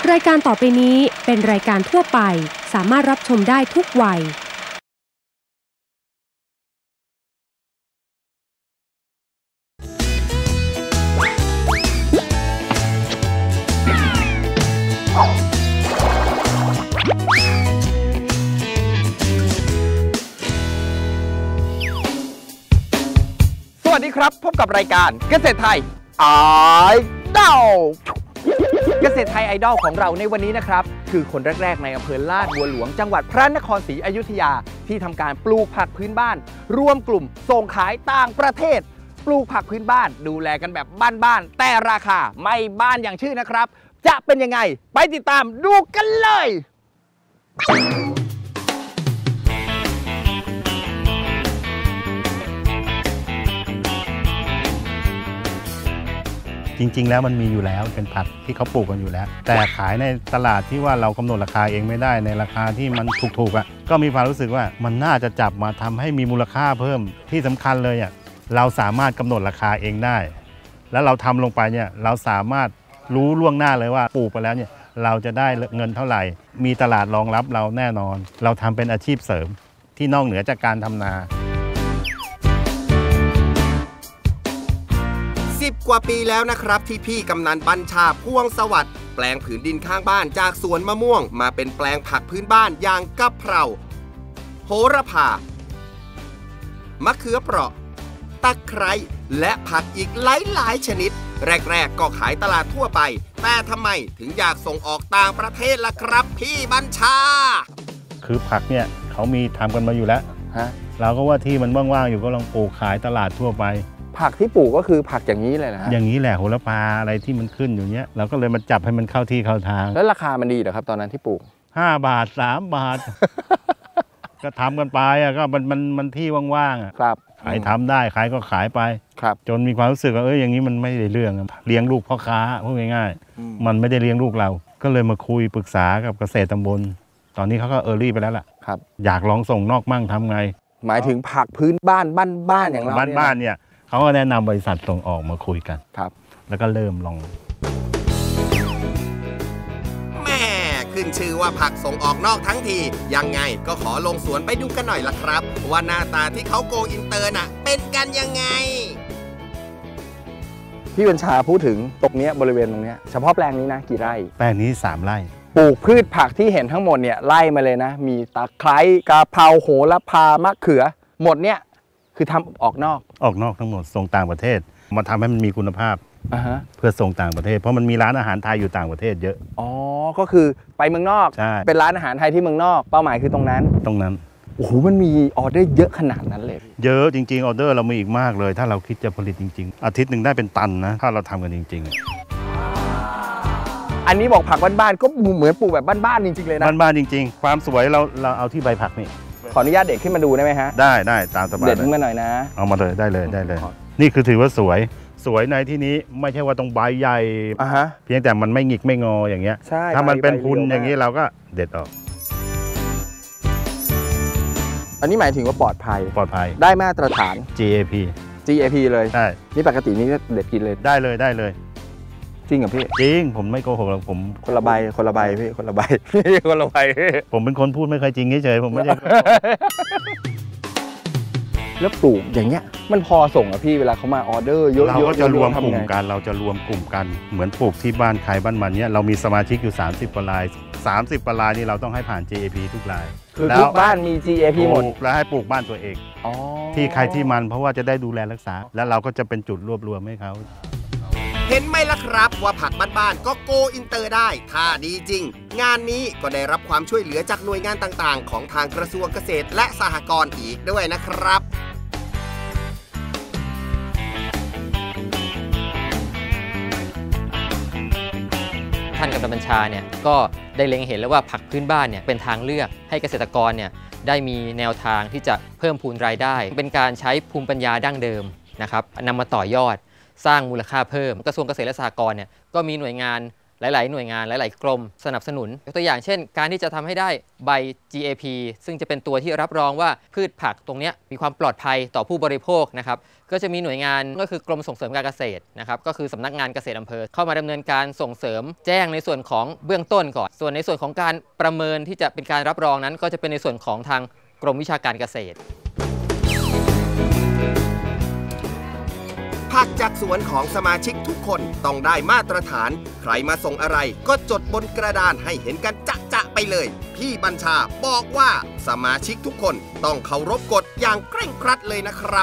รายการต่อไปนี้เป็นรายการทั่วไปสามารถรับชมได้ทุกวัยสวัสดีครับพบกับรายการเกษตรไทยไอดอลเกษตรไทยไอดอลของเราในวันนี้นะครับคือคนแรกๆในอำเภอลาดบัวหลวงจังหวัดพระนครศรีอยุธยาที่ทำการปลูกผักพื้นบ้านรวมกลุ่มส่งขายต่างประเทศปลูกผักพื้นบ้านดูแลกันแบบบ้านๆแต่ราคาไม่บ้านอย่างชื่อนะครับจะเป็นยังไงไปติดตามดูกันเลยจริงๆแล้วมันมีอยู่แล้วเป็นผักที่เขาปลูกกันอยู่แล้วแต่ขายในตลาดที่ว่าเรากำหนดราคาเองไม่ได้ในราคาที่มันถูกๆก็มีความรู้สึกว่ามันน่าจะจับมาทำให้มีมูลค่าเพิ่มที่สำคัญเลยเราสามารถกำหนดราคาเองได้แล้วเราทำลงไปเราสามารถรู้ล่วงหน้าเลยว่าปลูกไปแล้วเราจะได้เงินเท่าไหร่มีตลาดรองรับเราแน่นอนเราทำเป็นอาชีพเสริมที่นอกเหนือจากการทำนา 10 กว่าปีแล้วนะครับที่พี่กำนันบัญชาพ่วงสวัสดิ์แปลงผืนดินข้างบ้านจากสวนมะม่วงมาเป็นแปลงผักพื้นบ้านอย่างกะเพราโหระพามะเขือเปราะตะไคร้และผักอีกหลายชนิดแรกๆก็ขายตลาดทั่วไปแต่ทำไมถึงอยากส่งออกต่างประเทศล่ะครับพี่บัญชาคือผักเขามีทำกันมาอยู่แล้วเราก็ว่าที่มันว่างๆอยู่ก็ลองปลูกขายตลาดทั่วไปผักที่ปลูกก็คือผักอย่างนี้เลยนะอย่างนี้แหละโหระพาอะไรที่มันขึ้นอยู่เนี้ยเราก็เลยมาจับให้มันเข้าที่เข้าทางแล้วราคามันดีเหรอครับตอนนั้นที่ปลูก 5 บาท3 บาท ก็ทำกันไปก็มันที่ว่างๆครับขายทำได้ขายก็ขายไปครับจนมีความรู้สึกว่าอย่างนี้มันไม่ได้เรื่องเลี้ยงลูกพ่อค้าพูดง่ายๆมันไม่ได้เลี้ยงลูกเราก็เลยมาคุยปรึกษากับเกษตรตำบลตอนนี้เขาก็รี่ไปแล้วล่ะครับอยากลองส่งนอกมั่งทำไงหมายถึงผักพื้นบ้านบ้านอย่างเราบ้านเนี่ยเขาก็แนะนำบริษัทส่งออกมาคุยกันครับแล้วก็เริ่มลองแม่ขึ้นชื่อว่าผักส่งออกนอกทั้งทียังไงก็ขอลงสวนไปดูกันหน่อยละครับว่าหน้าตาที่เขาโกอินเตอร์น่ะเป็นกันยังไงพี่บัญชาพูดถึงตรงนี้บริเวณตรงนี้เฉพาะแปลงนี้นะกี่ไร่แปลงนี้3 ไร่ปลูกพืชผักที่เห็นทั้งหมดเนี่ยไล่มาเลยนะมีตะไคร้กะเพราโหระพามะเขือหมดเนี่ยคือทำออกนอกทั้งหมดส่งต่างประเทศมาทำให้มันมีคุณภาพเพื่อส่งต่างประเทศเพราะมันมีร้านอาหารไทยอยู่ต่างประเทศเยอะอ๋อก็คือไปเมืองนอกใช่เป็นร้านอาหารไทยที่เมืองนอกเป้าหมายคือตรงนั้นโอ้โหมันมีออเดอร์เยอะขนาดนั้นเลยเยอะจริงๆออเดอร์เรามีอีกมากเลยถ้าเราคิดจะผลิตจริงๆอาทิตย์หนึ่งได้เป็นตันนะถ้าเราทำกันจริงๆอันนี้บอกผักบ้านๆก็เหมือนปลูกแบบบ้านๆจริงๆเลยนะบ้านๆจริงๆความสวยเราเอาที่ใบผักนี่ขออนุญาตเด็กขึ้นมาดูได้ไหมฮะได้ตามสบายเด็ดขึ้นมาหน่อยนะเอามาเลยได้เลยนี่คือถือว่าสวยในที่นี้ไม่ใช่ว่าตรงใบใหญ่เพียงแต่มันไม่หงิกไม่งออย่างเงี้ยถ้ามันเป็นพุนอย่างนี้เราก็เด็ดออกอันนี้หมายถึงว่าปลอดภัยได้มาตรฐาน GAP เลยใช่นี่ปกตินี่ก็เด็ดกินเลยได้เลยจริงเหรอพี่จริงผมไม่โกหกหรอกผมคนละใบพี่คนละใบผมเป็นคนพูดไม่เคยจริงเฉยผมไม่ได้แล้วปลูกอย่างเงี้ยมันพอส่งอะพี่เวลาเขามาออเดอร์เยอะเราก็จะรวมกลุ่มกันเหมือนปลูกที่บ้านใครบ้านมันเนี้ยเรามีสมาชิกอยู่30 กว่าราย30 กว่ารายนี่เราต้องให้ผ่าน GAP ทุกรายคือทุกบ้านมี GAP หมดแล้วให้ปลูกบ้านตัวเองที่ใครที่มันเพราะว่าจะได้ดูแลรักษาแล้วเราก็จะเป็นจุดรวบรวมให้เขาเห็นไหมล่ะครับว่าผักบ้านๆก็โกอินเตอร์ได้ถ้าดีจริงงานนี้ก็ได้รับความช่วยเหลือจากหน่วยงานต่างๆของทางกระทรวงเกษตรและสหกรณ์อีกด้วยนะครับท่านกำนันบัญชาเนี่ยก็ได้เล็งเห็นแล้วว่าผักพื้นบ้านเนี่ยเป็นทางเลือกให้เกษตรกรเนี่ยได้มีแนวทางที่จะเพิ่มพูนรายได้เป็นการใช้ภูมิปัญญาดั้งเดิมนะครับนำมาต่อยอดสร้างมูลค่าเพิ่มกระทรวงเกษตรและสหกรณ์เนี่ยก็มีหน่วยงานหลายๆหน่วยงานหลายๆกรมสนับสนุนยกตัวอย่างเช่นการที่จะทำให้ได้ใบ GAP ซึ่งจะเป็นตัวที่รับรองว่าพืชผักตรงนี้มีความปลอดภัยต่อผู้บริโภคนะครับก็จะมีหน่วยงานก็คือกรมส่งเสริมการเกษตรนะครับก็คือสำนักงานเกษตรอำเภอเข้ามาดำเนินการส่งเสริมแจ้งในส่วนของเบื้องต้นก่อนส่วนในส่วนของการประเมินที่จะเป็นการรับรองนั้นก็จะเป็นในส่วนของทางกรมวิชาการเกษตรผักจากสวนของสมาชิกทุกคนต้องได้มาตรฐานใครมาส่งอะไรก็จดบนกระดานให้เห็นกันจะๆไปเลยพี่บัญชาบอกว่าสมาชิกทุกคนต้องเคารพกฎอย่างเคร่งครัดเลยนะครับ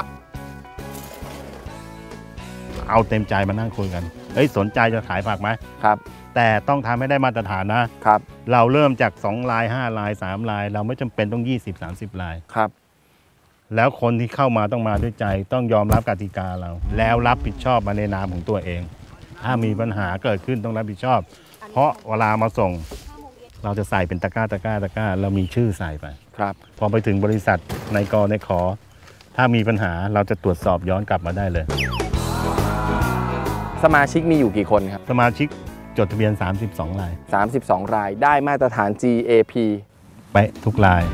เอาเต็มใจมานั่งคุยกันสนใจจะขายผักไหมครับแต่ต้องทำให้ได้มาตรฐานนะครับเราเริ่มจาก2ลาย5ลาย3ลายเราไม่จำเป็นต้อง20-30ลายครับแล้วคนที่เข้ามาต้องมาด้วยใจต้องยอมรับกติกาเราแล้วรับผิดชอบมาในนามของตัวเองถ้ามีปัญหาเกิดขึ้นต้องรับผิดชอบเพราะเวลามาส่งเราจะใส่เป็นตะกร้าเรามีชื่อใส่ไปครับพอไปถึงบริษัทในกในขอถ้ามีปัญหาเราจะตรวจสอบย้อนกลับมาได้เลยสมาชิกมีอยู่กี่คนครับสมาชิกจดทะเบียน32ราย 32รายได้มาตรฐาน GAP ไปทุกราย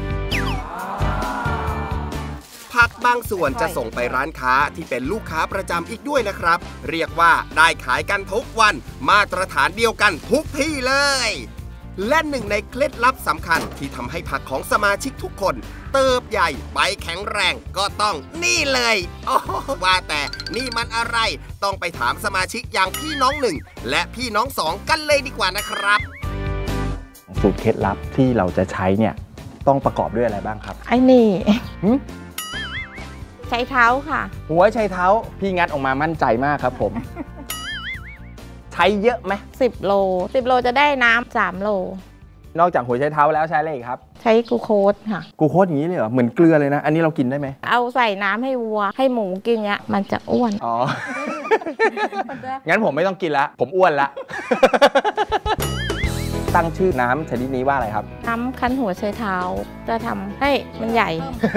ผักบางส่วนจะส่งไปร้านค้าที่เป็นลูกค้าประจำอีกด้วยนะครับเรียกว่าได้ขายกันทุกวันมาตรฐานเดียวกันทุกที่เลยและหนึ่งในเคล็ดลับสำคัญที่ทำให้ผักของสมาชิกทุกคนเติบใหญ่ใบแข็งแรงก็ต้องนี่เลยโอ้ว่าแต่นี่มันอะไรต้องไปถามสมาชิกอย่างพี่น้อง1และพี่น้อง2กันเลยดีกว่านะครับสูตรเคล็ดลับที่เราจะใช้เนี่ยต้องประกอบด้วยอะไรบ้างครับไอ้นี่ใช้เท้าค่ะหัวใช้เท้าพี่งัดออกมามั่นใจมากครับผมใช้เยอะไหม 10 โลจะได้น้ำ3 โลนอกจากหัวใช้เท้าแล้วใช้อะไรอีกครับใช้กูโคสค่ะกูโคสอย่างนี้เลยเหรอเหมือนเกลือเลยนะอันนี้เรากินได้ไหมเอาใส่น้ำให้วัวให้หมูกินเงี้ยมันจะอ้วนอ๋อ งั้นผมไม่ต้องกินละผมอ้วนละตั้งชื่อน้ำชนิดนี้ว่าอะไรครับน้ำคั้นหัวใช้เท้าจะทำให้มันใหญ่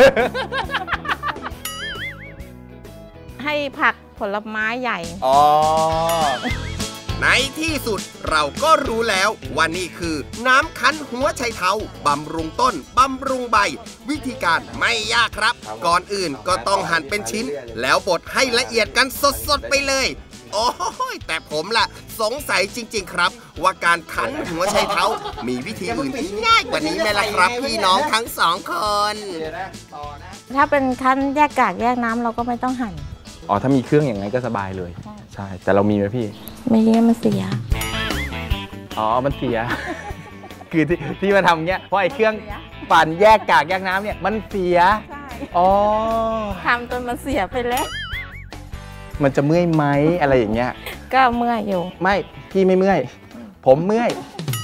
ให้ผักผลไม้ใหญ่อ๋อในที่สุดเราก็รู้แล้วว่านี่คือน้ำคั้นหัวไชเท้าบำรุงต้นบำรุงใบวิธีการไม่ยากครับก่อนอื่นก็ต้องหั่นเป็นชิ้นแล้วบดให้ละเอียดกันสดๆไปเลยโอ้ยแต่ผมล่ะสงสัยจริงๆครับว่าการคั้นหัวไชเท้ามีวิธีอื่นที่ง่ายกว่านี้ไหมล่ะครับพี่น้องทั้ง2คนถ้าเป็นคั้นแยกกากแยกน้ำเราก็ไม่ต้องหั่นอ๋อถ้ามีเครื่องอย่างไรก็สบายเลยใช่แต่เรามีไหมพี่ไม่ได้มันเสียอ๋อมันเสีย คือที่มาทำเงี้ยเพราะไอ้เครื่องปั่นแยกกากแยกน้ำเนี่ยมันเสียอ๋อทำจนมันเสียไปแล้วมันจะเมื่อยไหมอะไรอย่างเงี้ยก็เมื่อยอยู่ไม่พี่ไม่เมื่อยผมเมื่อย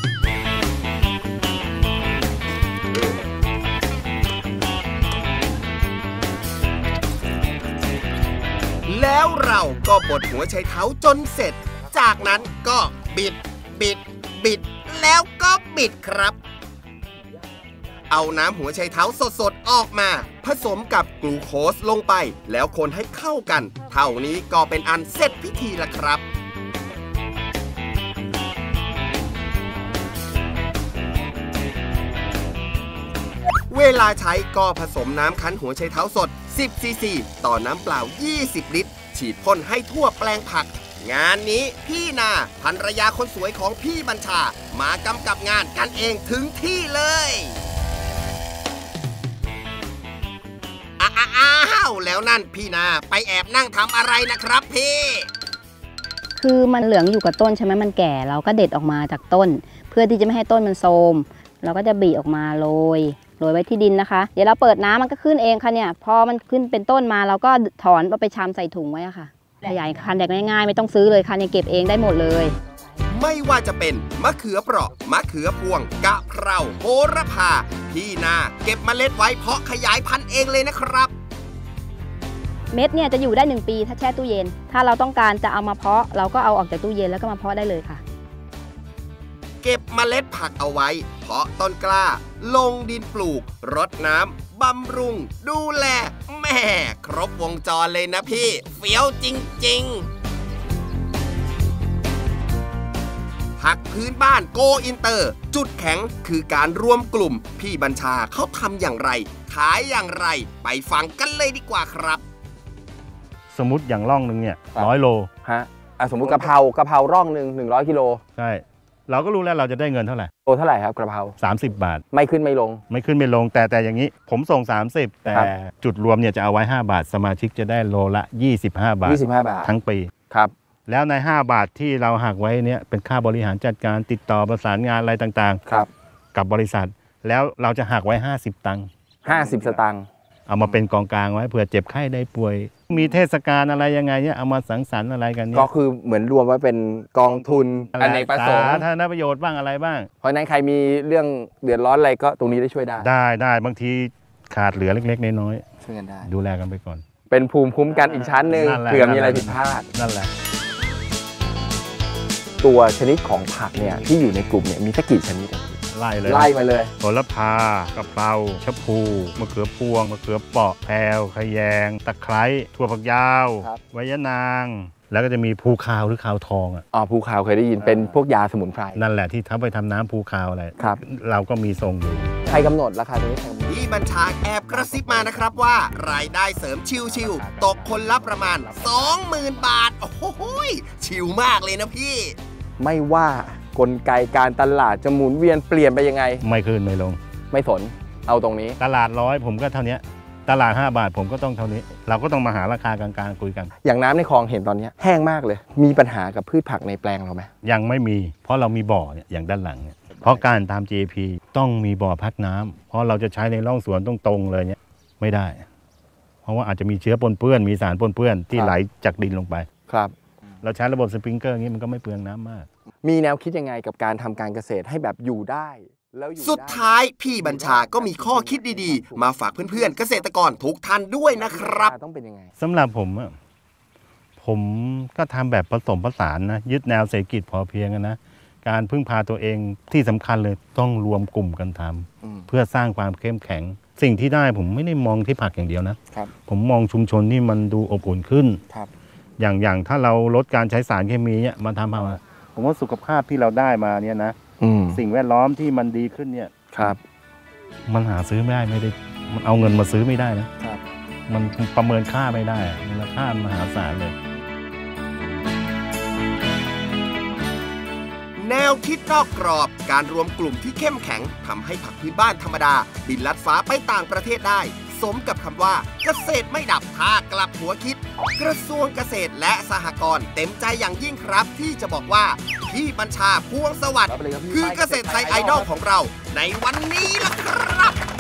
แล้วเราก็บดหัวไชเท้าจนเสร็จจากนั้นก็บิดแล้วก็บิดครับเอาน้ำหัวไชเท้าสดๆออกมาผสมกับกลูโคสลงไปแล้วคนให้เข้ากันเท่านี้ก็เป็นอันเสร็จพิธีละครับเวลาใช้ก็ผสมน้ำคั้นหัวไชเท้าสด10 ซีซีต่อน้ำเปล่า20 ลิตรฉีดพ่นให้ทั่วแปลงผักงานนี้พี่นาภรรยาคนสวยของพี่บัญชามากำกับงานกันเองถึงที่เลยอ้าวแล้วนั่นพี่นาไปแอบนั่งทำอะไรนะครับพี่คือมันเหลืองอยู่กับต้นใช่ไหมมันแก่เราก็เด็ดออกมาจากต้นเพื่อที่จะไม่ให้ต้นมันโทรมเราก็จะบีออกมาโรยไว้ที่ดินนะคะเดี๋ยวเราเปิดน้ำมันก็ขึ้นเองค่ะเนี่ยพอมันขึ้นเป็นต้นมาเราก็ถอนเอาไปชำใส่ถุงไว้ค่ะขยายพันธุ์ได้ง่ายๆไม่ต้องซื้อเลยค่ะเนี่ยเก็บเองได้หมดเลยไม่ว่าจะเป็นมะเขือเปราะมะเขือพวงกะเพราโหระพาพี่นาเก็บเมล็ดไว้เพาะขยายพันธุ์เองเลยนะครับเม็ดเนี่ยจะอยู่ได้1 ปีถ้าแช่ตู้เย็นถ้าเราต้องการจะเอามาเพาะเราก็เอาออกจากตู้เย็นแล้วก็มาเพาะได้เลยค่ะเก็บเมล็ดผักเอาไว้เพาะต้นกล้าลงดินปลูกรดน้ำบำรุงดูแลแม่ครบวงจรเลยนะพี่เฟี้ยวจริงๆผักพื้นบ้านโกอินเตอร์จุดแข็งคือการรวมกลุ่มพี่บัญชาเขาทำอย่างไรขายอย่างไรไปฟังกันเลยดีกว่าครับสมมติอย่างร่องหนึ่งเนี่ย100 โลฮะสมมุติกะเพราร่องหนึ่ง100 กิโลใช่เราก็รู้แล้วเราจะได้เงินเท่าไหร่โลเท่าไหร่ครับกะเพรา 30 บาทไม่ขึ้นไม่ลงแต่อย่างนี้ผมส่ง30แต่จุดรวมเนี่ยจะเอาไว้5 บาทสมาชิกจะได้โลละ25 บาททั้งปีครับแล้วใน5 บาทที่เราหักไว้เนี่ยเป็นค่าบริหารจัดการติดต่อประสานงานอะไรต่างๆครับกับบริษัทแล้วเราจะหักไว้50 ตังค์ 50 สตางค์เอามาเป็นกองกลางไว้เผื่อเจ็บไข้ได้ป่วยมีเทศกาลอะไรยังไงเนี่ยเอามาสังสรรค์อะไรกันเนี่ยก็คือเหมือนรวมไว้เป็นกองทุนอเนกประสงค์สาธารณประโยชน์บ้างอะไรบ้างเพราะนั้นใครมีเรื่องเดือดร้อนอะไรก็ตรงนี้ได้ช่วยได้บางทีขาดเหลือเล็กๆน้อยๆช่วยกันได้ดูแลกันไปก่อนเป็นภูมิคุ้มกันอีกชั้นหนึ่งเผื่อมีอะไรผิดพลาดนั่นแหละตัวชนิดของผักเนี่ยที่อยู่ในกลุ่มเนี่ยมีสักกี่ชนิดไล่มาเลยโหระพากะเพราชะพูมะเขือพวงมะเขือเปาะแพรวขยงตะไคร้ถั่วฝักยาวไวยนางแล้วก็จะมีภูคาวหรือคาวทองภูคาวเคยได้ยินเป็นพวกยาสมุนไพรนั่นแหละที่ทำไปทำน้ำภูคาวอะไรครับเราก็มีทรงอยู่ใครกำหนดราคาตัวนี้พี่บัญชาแอบกระซิบมานะครับว่ารายได้เสริมชิวๆตกคนละประมาณ 20,000 บาทโอ้โหชิวมากเลยนะพี่ไม่ว่ากลไกการตลาดจะหมุนเวียนเปลี่ยนไปยังไงไม่ขึ้นไม่ลงไม่สนเอาตรงนี้ตลาด100ผมก็เท่านี้ตลาด5 บาทผมก็ต้องเท่านี้เราก็ต้องมาหาราคากลางๆคุยกันอย่างน้ำในคลองเห็นตอนนี้แห้งมากเลยมีปัญหากับพืชผักในแปลงเราไหมยังไม่มีเพราะเรามีบ่อเนี่ยอย่างด้านหลังเนี่ยเพราะการตาม GAP ต้องมีบ่อพักน้ำเพราะเราจะใช้ในร่องสวนตรงๆเลยเนี่ยไม่ได้เพราะว่าอาจจะมีเชื้อปนเปื้อนมีสารปนเปื้อนที่ไหลจากดินลงไปครับเราใช้ระบบสปริงเกอร์อย่างนี้มันก็ไม่เปลืองน้ำมากมีแนวคิดยังไงกับการทำการเกษตรให้แบบอยู่ได้แล้วสุดท้ายพี่บัญชาก็มีข้อคิดดีๆมาฝากเพื่อนๆเกษตรกรทุกท่านด้วยนะครับต้องเป็นยังไงสำหรับผมก็ทำแบบผสมผสานนะยึดแนวเศรษฐกิจพอเพียงนะการพึ่งพาตัวเองที่สำคัญเลยต้องรวมกลุ่มกันทำเพื่อสร้างความเข้มแข็งสิ่งที่ได้ผมไม่ได้มองที่ผักอย่างเดียวนะผมมองชุมชนที่มันดูอบอุ่นขึ้นอย่างถ้าเราลดการใช้สารเคมีเนี่ยมาทำเอาผมว่าสุขภาพที่เราได้มาเนี่ยนะสิ่งแวดล้อมที่มันดีขึ้นเนี่ยมันหาซื้อไม่ได้มันเอาเงินมาซื้อไม่ได้นะมันประเมินค่าไม่ได้มูลค่ามหาศาลเลยแนวคิดนอกกรอบการรวมกลุ่มที่เข้มแข็งทำให้ผักพื้นบ้านธรรมดาบินลัดฟ้าไปต่างประเทศได้สมกับคำว่าเกษตรไม่ดับถ้ากลับหัวคิดกระทรวงเกษตรและสหกรณ์เต็มใจอย่างยิ่งครับที่จะบอกว่าพี่บัญชาพวงสวัสดิ์คือเกษตรไทยไอดอลของเราในวันนี้ล่ะครับ